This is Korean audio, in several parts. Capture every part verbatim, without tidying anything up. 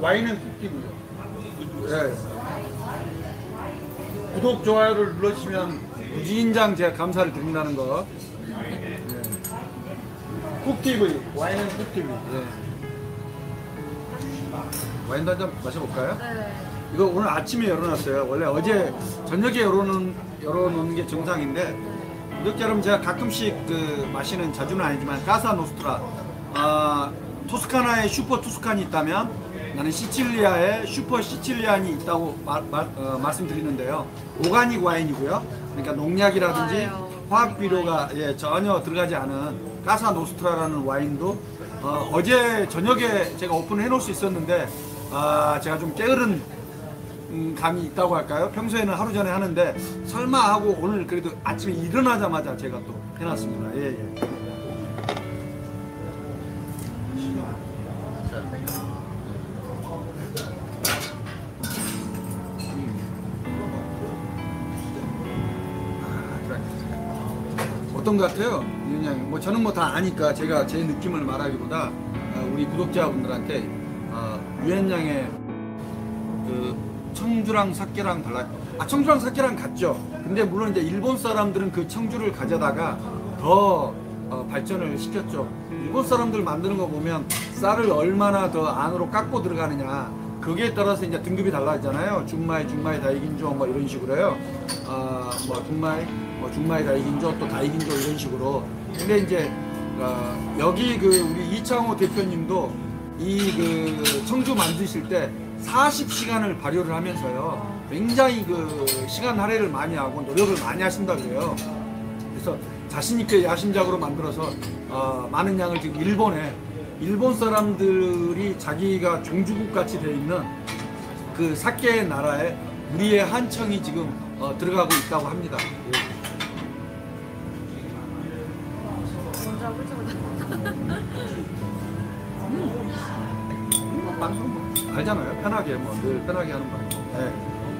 와인은 쿡티브요. 예. 구독, 좋아요를 눌러주시면 무진장 제가 감사를 드린다는 거. 예. 쿡티브, 와인은 쿡티브. 예. 와인도 한잔 마셔볼까요? 네. 이거 오늘 아침에 열어놨어요. 원래 어제 저녁에 열어놓은, 열어놓는 게 정상인데, 이렇게 여러분 제가 가끔씩 그 마시는, 자주는 아니지만 까사 노스트라, 아, 토스카나에 슈퍼 투스칸이 있다면 나는 시칠리아에 슈퍼 시칠리안이 있다고 마, 마, 어, 말씀드리는데요. 오가닉 와인이고요. 그러니까 농약이라든지 좋아요. 화학 비료가 예, 전혀 들어가지 않은 까사 노스트라라는 와인도 어, 어제 저녁에 제가 오픈을 해놓을 수 있었는데 아, 제가 좀 게으른 음, 감이 있다고 할까요? 평소에는 하루 전에 하는데 설마 하고 오늘 그래도 아침에 일어나자마자 제가 또 해놨습니다. 예, 예. 어떤 것 같아요? 그냥 뭐 저는 뭐 다 아니까 제가 제 느낌을 말하기보다 어, 우리 구독자분들한테 어, 유엔양의 그 청주랑 사케랑 달라요. 아, 청주랑 사케랑 같죠. 근데 물론 이제 일본 사람들은 그 청주를 가져다가 더 어, 발전을 시켰죠. 일본 사람들 만드는 거 보면 쌀을 얼마나 더 안으로 깎고 들어가느냐, 거기에 따라서 이제 등급이 달라지잖아요. 중마이, 중마이 다이긴조 뭐 이런 식으로요. 아, 뭐 중마이, 뭐 중마이 다이긴조 또 다이긴조 이런 식으로. 근데 이제 어, 여기 그 우리 이창호 대표님도 이 그 청주 만드실 때 사십 시간을 발효를 하면서요. 굉장히 그 시간 할애를 많이 하고 노력을 많이 하신다 그래요. 그래서 자신있게 야심작으로 만들어서 어, 많은 양을 지금 일본에, 일본 사람들이 자기가 종주국 같이 되어 있는 그 사케의 나라에 우리의 한청이 지금 어, 들어가고 있다고 합니다. 예. 먼저 하고 싶어요. 뭐 방송 뭐 알잖아요. 편하게 뭐 늘 편하게 하는 방송. 예.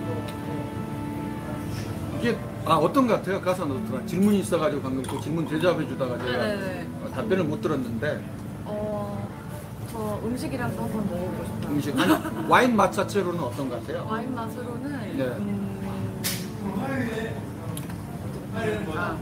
이게 아 어떤 것 같아요? 가사 노트랑 질문이 있어가지고 방금 그 질문 대답해 주다가 제가 네네네. 어, 답변을 못 들었는데. 어, 저 음식이랑도 한번 먹어보고 싶어요. 음식 아니 와인 맛 자체로는 어떤 것 같아요? 와인 맛으로는 네. 음, 아,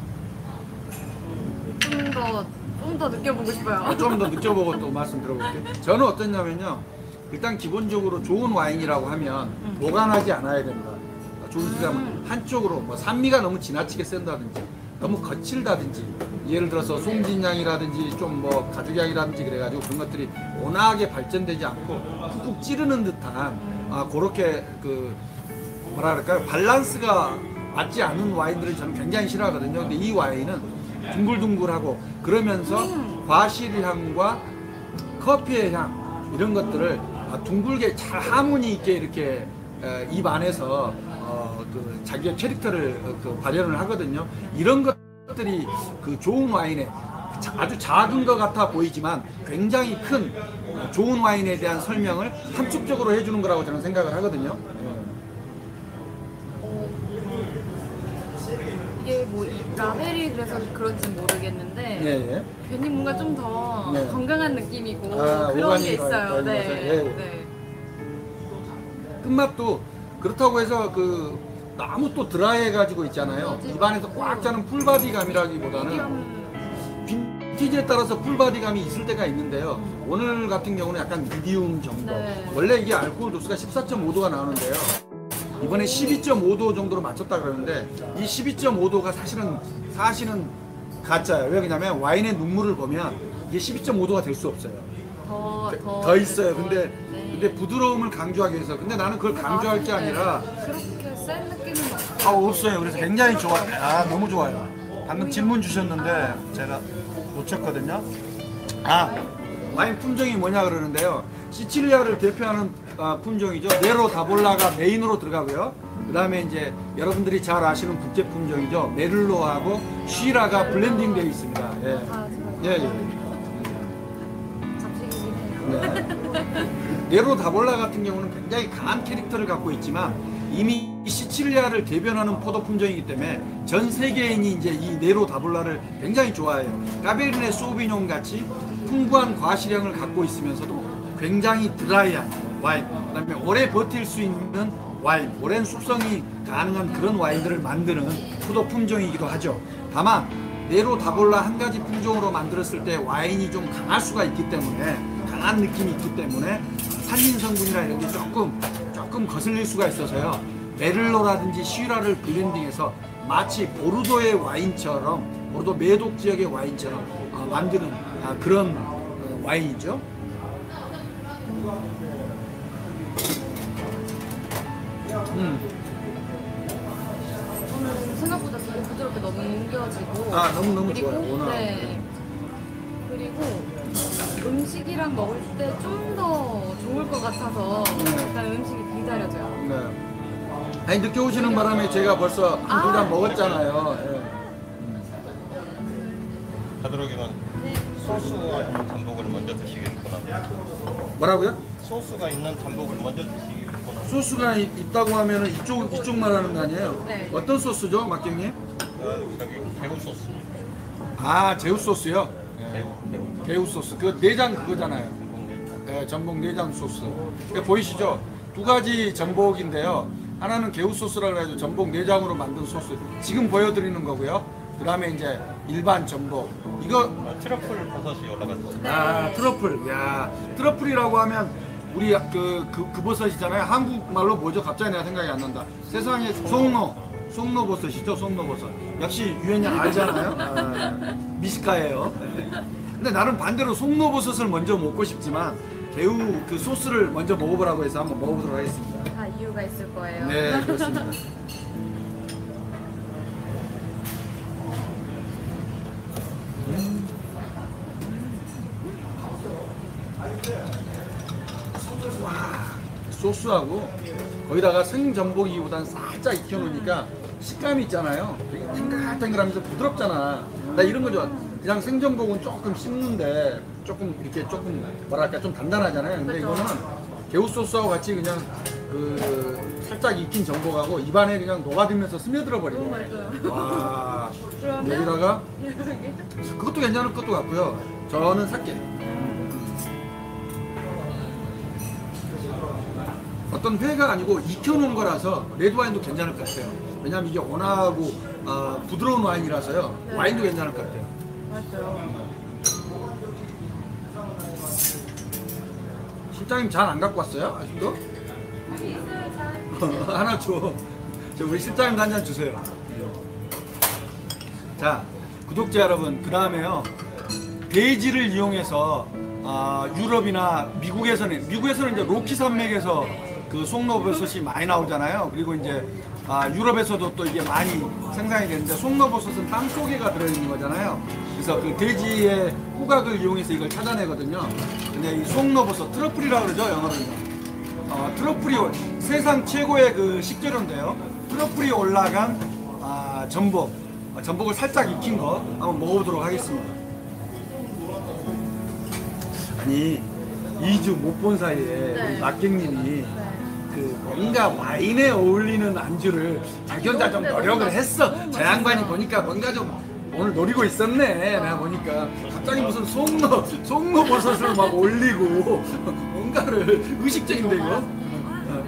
좀 더, 좀 더 느껴보고 싶어요. 좀 더 느껴보고 또 말씀 들어볼게요. 저는 어떠냐면요. 일단 기본적으로 좋은 와인이라고 하면 음. 보관하지 않아야 된다. 좋은 소리하면 음. 한쪽으로 뭐 산미가 너무 지나치게 센다든지 너무 거칠다든지 예를 들어서 송진향이라든지 좀 뭐 가죽향이라든지 그래가지고 그런 것들이 워낙에 발전되지 않고 쿡쿡 찌르는 듯한 아 그렇게 그 뭐라 그럴까요? 밸런스가 맞지 않은 와인들을 저는 굉장히 싫어하거든요. 근데 이 와인은 둥글둥글하고 그러면서 음. 과실향과 커피의 향 이런 것들을 아, 둥글게 잘 하모니 있게 이렇게 에, 입 안에서 어, 그 자기의 캐릭터를 어, 그 발현을 하거든요. 이런 것들이 그 좋은 와인에 자- 아주 작은 것 같아 보이지만 굉장히 큰 어, 좋은 와인에 대한 설명을 함축적으로 해주는 거라고 저는 생각을 하거든요. 어, 이게 뭐 이 라벨이 그래서 그런지 모르겠는데 예, 예. 괜히 뭔가 좀 더 네. 건강한 느낌이고 아, 그런 게 오가닉 있어요. 와인 네. 맛에, 예. 네. 끝맛도 그렇다고 해서 그 너무 또 드라이해가지고 있잖아요. 맞아요. 입안에서 꽉 차는 풀바디감이라기보다는 미디엄. 빈티지에 따라서 풀바디감이 있을 때가 있는데요. 오늘 같은 경우는 약간 미디움 정도. 네. 원래 이게 알코올 도수가 십사 점 오 도가 나오는데요. 이번에 십이 점 오 도 정도로 맞췄다 그러는데 이 십이 점 오 도가 사실은 사실은 가짜예요. 왜 그러냐면 와인의 눈물을 보면 이게 십이 점 오 도가 될 수 없어요. 더, 더, 더 있어요. 근데 네. 근데 부드러움을 강조하기 위해서. 근데 나는 그걸 강조할 게 아니라 그렇게 센 느낌은 아 없어요. 그래서 굉장히 좋아요. 아 너무 좋아요. 방금 질문 주셨는데 제가 놓쳤거든요. 아 와인 품종이 뭐냐 그러는데요. 시칠리아를 대표하는 아, 품종이죠. 네로 다볼라가 메인으로 들어가고요. 그 다음에 이제 여러분들이 잘 아시는 국제 품종이죠. 메를로하고 쉬라가 블렌딩 되어 있습니다. 예. 아, 예, 예. 잡식이긴 해요. 네. 네로 다볼라 같은 경우는 굉장히 강한 캐릭터를 갖고 있지만 이미 시칠리아를 대변하는 포도 품종이기 때문에 전 세계인이 이제 이 네로 다볼라를 굉장히 좋아해요. 까베르네 소비뇽 같이 풍부한 과실량을 갖고 있으면서도 굉장히 드라이한 와인, 그다음에 오래 버틸 수 있는 와인, 오랜 숙성이 가능한 그런 와인들을 만드는 포도 품종이기도 하죠. 다만 네로 다볼라 한 가지 품종으로 만들었을 때 와인이 좀 강할 수가 있기 때문에, 강한 느낌이 있기 때문에 탄닌 성분이나 이런 게 조금 조금 거슬릴 수가 있어서요. 메를로라든지 시라를 블렌딩해서 마치 보르도의 와인처럼, 보르도 메독 지역의 와인처럼 어, 만드는 아, 그런 어, 와인이죠. 음. 저는 생각보다 되게 부드럽게 넘겨지고. 아, 너무너무 그리고, 좋아요, 워낙. 네. 그리고 음식이랑 먹을 때 좀 더 좋을 것 같아서 네. 일단 음식이 기다려져요. 네. 아니 늦게 오시는 바람에 제가 벌써 한 두 잔 아. 먹었잖아요. 예. 가도록이면 소스가 있는 단복을 먼저 드시겠구나. 뭐라고요? 소스가 있는 단복을 먼저 드시겠구나. 소스가 있, 있다고 하면 이쪽 이쪽 말하는 거 아니에요? 네. 어떤 소스죠, 막경님? 아, 저기 개우 소스. 아, 제우 소스요. 개우, 개우. 개우 소스. 그 내장 그거잖아요. 네, 전복 내장 소스. 그러니까 보이시죠? 두 가지 전복인데요. 하나는 개우 소스라고 해서 전복 내장으로 만든 소스. 지금 보여드리는 거고요. 그 다음에 이제 일반 전복. 이거 아, 트러플 버섯이 올라갔어. 아, 트러플. 야, 트러플이라고 하면 우리 그, 그, 그 버섯이잖아요. 한국말로 뭐죠? 갑자기 내가 생각이 안 난다. 세상에 송로. 송로 버섯이죠, 송로 버섯. 역시 유엔양 알잖아요. 아, 미식가예요. 근데 나는 반대로 송로 버섯을 먼저 먹고 싶지만 개우 그 소스를 먼저 먹어보라고 해서 한번 먹어보도록 하겠습니다. 다 이유가 있을 거예요. 네, 그렇습니다. 와, 소스하고 거기다가 생전복이보단 살짝 익혀놓으니까 식감이 있잖아요. 되게 탱글탱글하면서 부드럽잖아. 나 이런 거 좋아. 그냥 생전복은 조금 씹는데 조금 이렇게 조금 뭐랄까 좀 단단하잖아요. 근데 그쵸. 이거는 개우 소스하고 같이 그냥 그 살짝 익힌 전복하고 입안에 그냥 녹아들면서 스며들어 버리네. 너무 맛있어요. 와, 그러면 여기다가 이렇게 그것도 괜찮을 것도 같고요. 저는 살게. 어떤 회가 아니고 익혀놓은 거라서 레드와인도 괜찮을 것 같아요. 왜냐면 이게 온화하고 어, 부드러운 와인이라서요. 네. 와인도 괜찮을 것 같아요. 맛있어요. 실장님 잔 안 갖고 왔어요? 아직도? 하나 줘. 저 우리 실장님도 한 잔 주세요. 자, 구독자 여러분, 그 다음에요. 베이지를 이용해서 아, 유럽이나 미국에서는 미국에서는 이제 로키 산맥에서 그 송로버섯이 많이 나오잖아요. 그리고 이제 아, 유럽에서도 또 이게 많이 생산이 되는데 송로버섯은 땅 속에가 들어있는 거잖아요. 그래서 그 돼지의 후각을 이용해서 이걸 찾아내거든요. 근데 이 송로버섯 트러플이라고 그러죠, 영어로는. 어, 트러플이 올- 세상 최고의 그 식재료인데요. 트러플이 올라간 아, 전복, 아, 전복을 살짝 익힌 거 한번 먹어보도록 하겠습니다. 아니 이 주 못 본 사이에 네. 우리 막경님이 네. 그 뭔가 와인에 어울리는 안주를 자기 혼자 좀 근데 노력을 너무 했어. 맛있- 저 양반이 너무 보니까 뭔가 좀 오늘 노리고 있었네. 내가 보니까 갑자기 무슨 송로 송로 버섯을 막 올리고 뭔가를 의식적인데 이거. 어.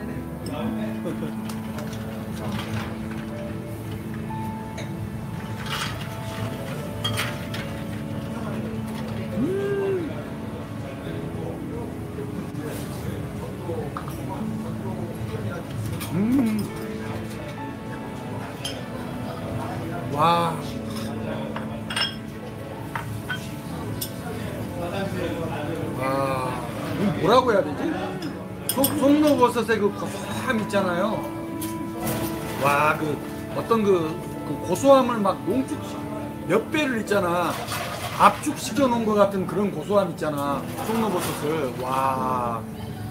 음. 와. 와. 이거 뭐라고 해야 되지? 속, 송로버섯의 그 고소함 있잖아요. 와, 그 어떤 그, 그 고소함을 막 농축 몇 배를 있잖아. 압축시켜 놓은 것 같은 그런 고소함 있잖아. 송로버섯을. 와.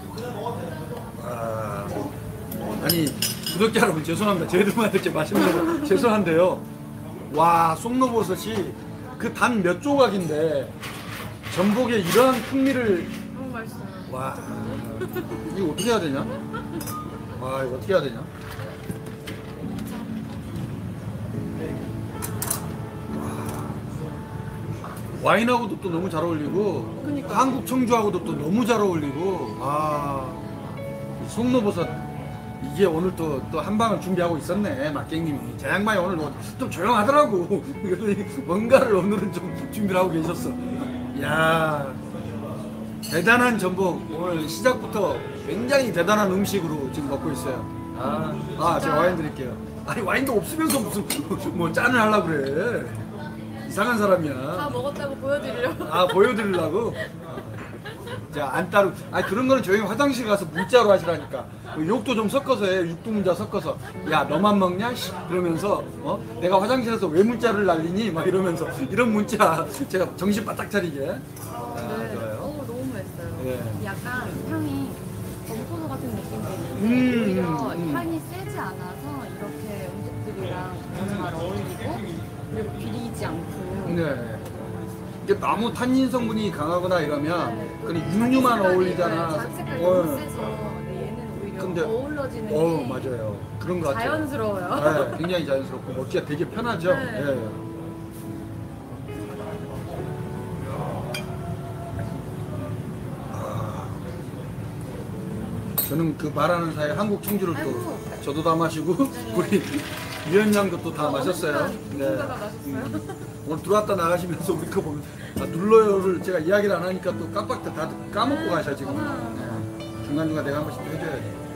와. 아니 구독자 여러분 죄송합니다. 저희들만 이렇게 맛있는 거 죄송한데요. 와, 송로버섯이 그 단 몇 조각인데 전복에 이러한 풍미를. 너무 맛있어요. 와, 이거 어떻게 해야 되냐? 와, 이거 어떻게 해야 되냐? 와, 와인하고도 또 너무 잘 어울리고 그러니까요. 한국 청주하고도 또 너무 잘 어울리고. 아, 송로버섯 이게 오늘 또 또 한 방을 준비하고 있었네 막갱님이. 제 양반이 오늘 뭐 좀 조용하더라고. 그래서 뭔가를 오늘은 좀 준비를 하고 계셨어. 야 대단한 전복 오늘 시작부터 굉장히 대단한 음식으로 지금 먹고 있어요. 아, 아 제가 와인 드릴게요. 아니 와인도 없으면서 무슨 뭐 짠을 하려고 그래. 이상한 사람이야. 다 먹었다고 보여드리려고. 아 보여드리려고? 자, 안 따로. 아 그런 거는 조용히 화장실 가서 문자로 하시라니까. 그 욕도 좀 섞어서 해. 육두문자 섞어서. 야 너만 먹냐? 씨. 그러면서 어? 내가 화장실에서 왜 문자를 날리니? 막 이러면서 이런 문자 제가 정신 바짝 차리게. 아, 네. 좋아요. 어, 너무 맛있어요. 예. 약간 향이 검토도 같은 느낌도 있는데 음, 오히려 음. 향이 세지 않아서 이렇게 음식들이랑 더 잘 어울리고 그리고 비리지 않고 네. 이게 너무 탄닌 성분이 강하거나 이러면 그냥 육류만 어울리잖아. 자기 색깔이 어. 너무 세서 네, 얘는 오히려 근데- 어우러지는 어 게 맞아요. 그런 거 같아요. 자연스러워요. 네, 굉장히 자연스럽고 먹기가 되게 편하죠. 네. 예. 아, 저는 그 말하는 사이에 한국 청주를 또 아이고. 저도 다 마시고 우리 위원장도 또 다 마셨어요. 네. 누군가 다 마셨어요. 오늘 들어왔다 나가시면서 우리 거 보면 아, 눌러요를 제가 이야기를 안 하니까 또 깜빡 다 까먹고 가셔 지금. 네. 중간중간 내가 한 번씩 또 해줘야지.